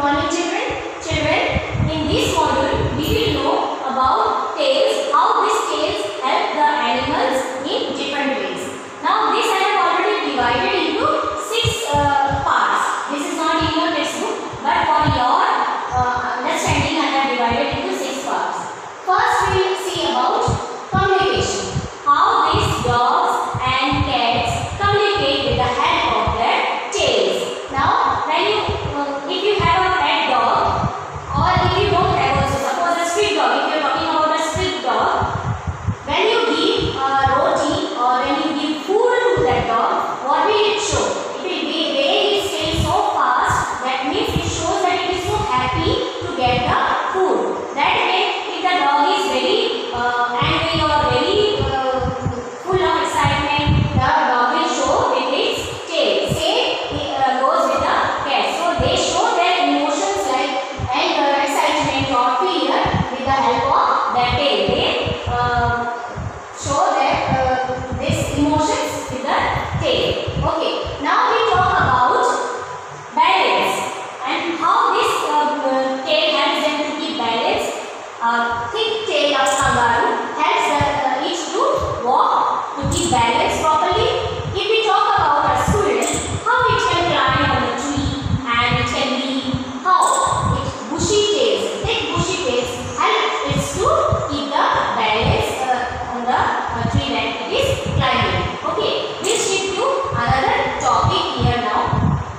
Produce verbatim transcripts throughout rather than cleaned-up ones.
morning children. Children, in this module we will know about tails, how these tails help the animals in different ways. Now this I have already divided into six uh, parts. This is not in your textbook, but for your uh, understanding I have divided into six parts. First we will see about communication. How these dogs and cats communicate with the help of their tails. Now when you uh, if you have a pet dog, or if you don't have also, suppose a street dog, if you are talking about a street dog, when you give uh, roti or when you give food to that dog, what will it show? It will be wave its tail so fast, that means it shows that it is so happy to get the food. That way, if the dog is very uh, angry or very uh, full of excitement, the dog will show with its tail. Same uh, goes with the cat. So they show their emotions like anger, excitement or fear with the help of their tail. They uh, show their uh, these emotions with the tail. Okay. Now we talk about balance and how this uh, tail helps them to keep balance. Uh, thick tail of kangaroo helps uh, it to walk, to keep balance properly. If we talk about a squirrel, how it can climb on a tree and it can be how its bushy tails, thick bushy tails help it to keep the balance uh, on the uh, tree that it is climbing. Okay, we'll shift to another topic here now.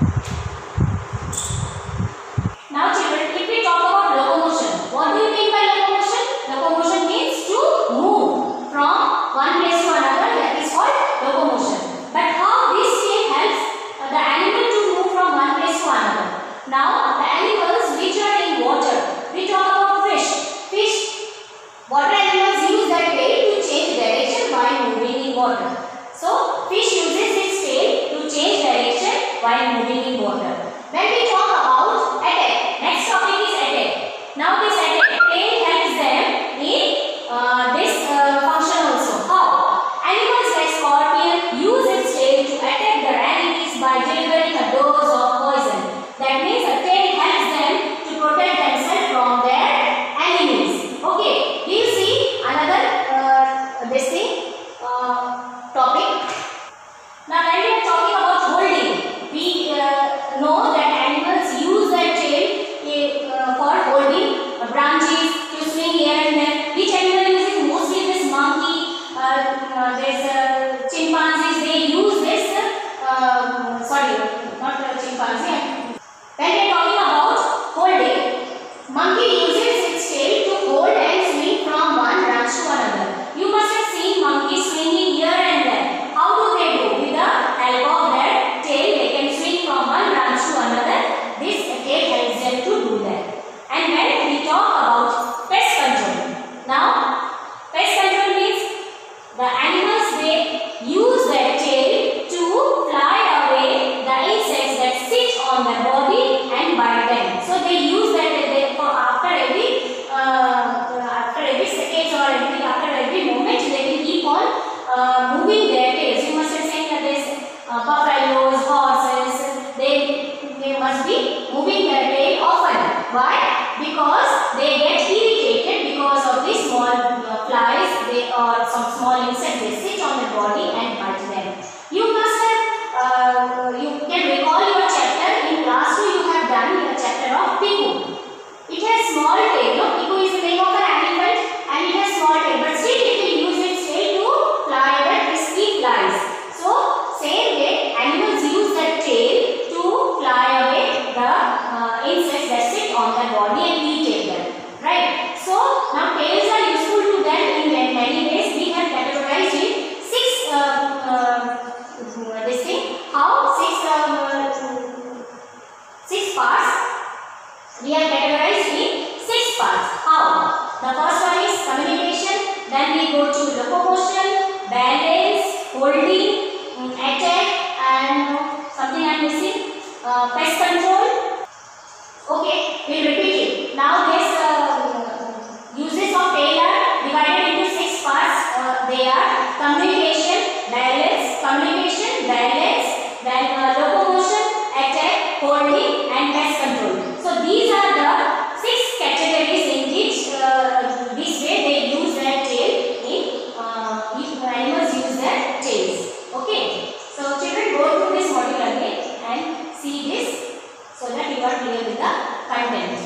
Now children, if we talk about locomotion, what do you mean by locomotion? Locomotion means to move from one place to another, that is called locomotion. But how this tail helps uh, the animal to move from one place to another? Now the animals which are in water, we talk about fish. Fish, water animals use their tail to change direction while moving in water. So fish uses its tail to change direction while moving in water. When we talk about attack, next topic is attack. Now this attack, tail helps them in uh, this uh, function also. How? Animals like scorpion use its tail to attack their enemies by delivering a dose of poison. That means a tail helps them to protect themselves from their enemies. Okay, we'll see another uh, this thing uh, topic. Now when we are talking about holding, we uh, know that animals use their tail uh, for holding uh, branches, to swing here and there. Which animal uses mostly this monkey, uh, uh, there's uh, chimpanzees, they use this, uh, sorry, not uh, chimpanzee. When we are talking about holding, monkey uses its tail to hold and swing from one branch to another. You must have seen monkeys swinging here and there. How do they do? With the help of their tail, they can swing from one branch to another. This tail helps them to do that. And when we talk about pest control, now pest control means the animals, they use their tail to fly away the insects that sit on their body and bite them. So they use that they, for after every uh, after every seconds or every after every moment they will keep on uh, moving their tails. You must have seen that this uh, buffaloes, horses, they they must be moving their tail often. Why? Because they get irritated because of these small uh, flies, they or some small insects, they sit on the body and bite them. You must have, uh, you can recall your chapter in class two. You have done your chapter of Piku. It has small tail. No? Piku is the name of an elephant and it has small tail, but still it will use its tail to fly away risky flies. So same way, animals use their tail to fly away the uh, insects that sit on their body and irritate them. Right? So now tails are useful to them in many ways. We have categorized it six uh, uh, this thing. How? Six uh, six parts. We have categorized in six parts. How? The first one is communication. Then we go to locomotion, balance, holding, attack, and something I am missing. Uh, pest control. Okay, we'll repeat it. Now this uh, uses of tail are divided into six parts. Uh, they are communication, balance, communication, balance, then uh, locomotion, attack, holding, and pest control. So these clear with the content.